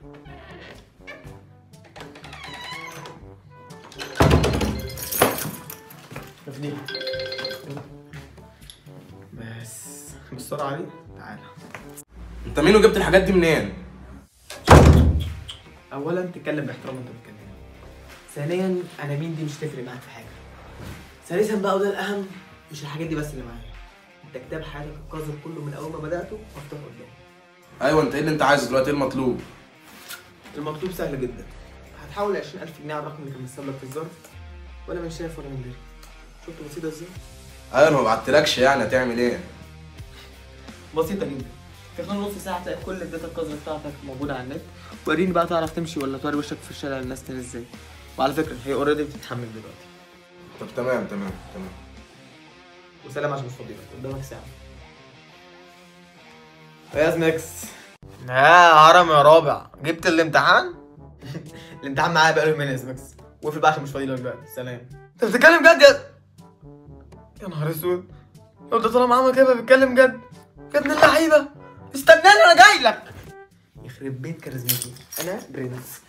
شوفني بس بالسرعة دي. تعالى. انت مين وجبت الحاجات دي منين؟ اولا تتكلم باحترام وانت بتتكلم. ثانيا انا مين دي مش تفرق معاك في حاجه. ثالثا بقى وده الاهم، مش الحاجات دي بس اللي معايا، انت كتاب حياتك القذر كله من اول ما بداته مفتوح قدامي. ايوه انت ايه اللي انت عايزه دلوقتي؟ ايه المطلوب؟ المطلوب سهل جدا، هتحول 20000 جنيه على الرقم اللي كان متساب لك في الظرف، ولا من شاف ولا من دري. شفت بسيطه ازاي؟ ايوه انا ما بعتلكش، يعني هتعمل ايه؟ بسيطه جدا، في خلال نص ساعه تلاقي كل الداتا القذره بتاعتك موجوده على النت. وريني بقى تعرف تمشي ولا توري وشك في الشارع للناس تاني ازاي. وعلى فكره هي اوريدي بتتحمل دلوقتي. طب تمام. وسلام عشان مش فاضي لك، قدامك ساعه. يا ماكس. يا هرم يا رابع، جبت الامتحان؟ الامتحان معايا بقاله يومين يا ماكس، وقفل بقى عشان مش فاضي لك بقى. سلام. انت بتتكلم جد يا نهار اسود، لو ده طالما عمل كده بيتكلم جد يا ابن اللعيبه. استناني انا جاي لك. يخرب بيت كاريزمتي، انا برنس.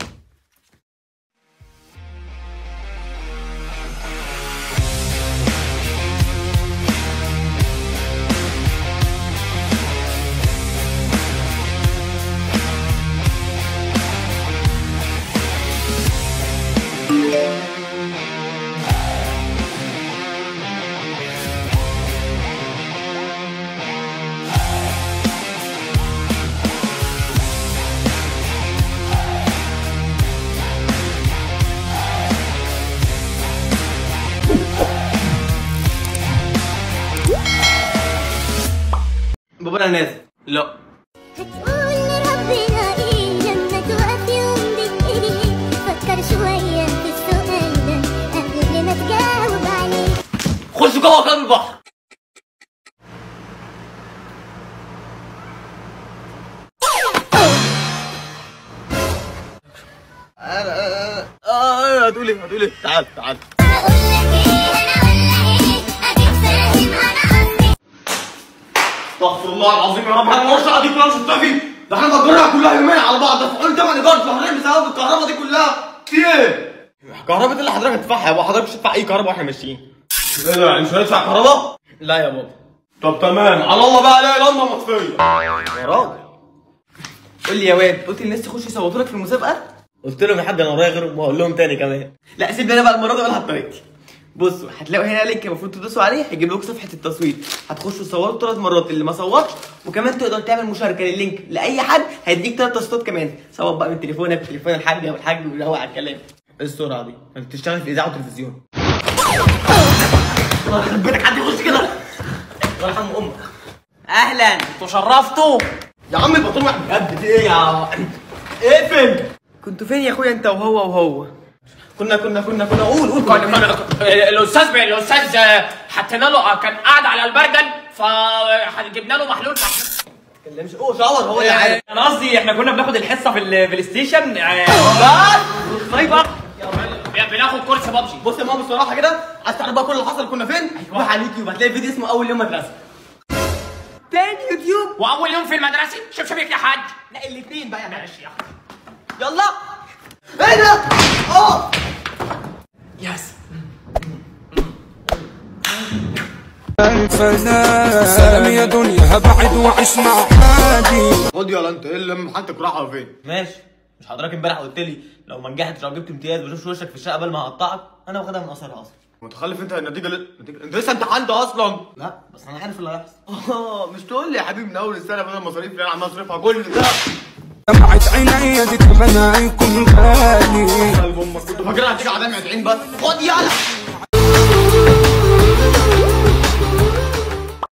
بابا انا نازل. لا هتقول لربنا ايه لما توقف يوم بالايدين؟ فكر شويه في السؤال ده قبل ما تجاوب عليه. خش جوه قلب البحر. هتقول ايه؟ تعال. اقول لك ايه اديك فاهم انا قصدي. استغفر الله العظيم يا رب، انا ما اعرفش دي كلها مش متفق. ده احنا مأجرينها كلها يومين على بعض، دافعين تمن ايجار شهرين بسبب الكهرباء دي كلها. في ايه؟ الكهرباء دي اللي حضرتك هتدفعها يا بابا، حضرتك مش هتدفع اي كهرباء واحنا ماشيين. ايه ده يعني مش هندفع كهرباء؟ لا يا بابا. طب تمام، على الله بقى الاقي لمبه مطفيه. يا راجل قول لي يا واد، قلت للناس تخش يصوتوا لك في المسابقه؟ قلت لهم يا حاج انا ورايا غيرهم وهقول لهم تاني كمان. لا سيبني انا بقى المره دي اقولها بطريقتي. بصوا هتلاقوا هنا لينك المفروض تدوسوا عليه، هيجيب لكم صفحه التصويت، هتخشوا تصوروا 3 مرات، اللي ما صورش وكمان تقدر تعمل مشاركه لللينك لاي حد، هيديك 3 تصويتات كمان، صور بقى من تليفونك وتليفون الحاج او الحاج ويروق على الكلام. ايه السرعه دي؟ انت بتشتغل في اذاعه وتلفزيون. الله يخرب بيتك، حد يخش كده. الله يرحم امك. اهلا، انتوا شرفتوا يا عم. البطول واحد بجد. في ايه يا اقفل؟ كنتوا فين يا اخويا انت وهو؟ كنا قول الاستاذ حطينا له، كان قاعد على البرجل فجبنا له محلول. ما تتكلمش. شاور هو اللي عارف. انا قصدي احنا كنا بناخد الحصه في البلاي ستيشن. طيب بناخد كورس بابجي. بص يا ماما بصراحه كده، عايز تعرف بقى كل اللي حصل كنا فين؟ روح على اليوتيوب هتلاقي فيديو اسمه اول يوم مدرسه. تاني يوتيوب واول يوم في المدرسه. شوف يا حاج. لا الاثنين بقى يا ماشي. يا اخي يلا. ايه ده؟ يس. سلام يا دنيا هبعد واعيش مع حالي. خد يلا انت، ايه اللي امتحانتك رايحه فين؟ ماشي. مش حضرتك امبارح قلت لي لو ما نجحتش او جبت امتياز بشوفش وشك في الشقه قبل ما هقطعك؟ انا واخدها من قصرها اصلا. متخلف انت. النتيجه انت لسه امتحنت اصلا؟ لا بس انا عارف اللي هيحصل. مش تقول لي يا حبيبي من اول السنه بدل المصاريف اللي انا عمال اصرفها كل ده. دمعت عينيا دي تمنى يكون غالي. كنت فاكرها هتيجي على دمعة عين بس. خد يلا.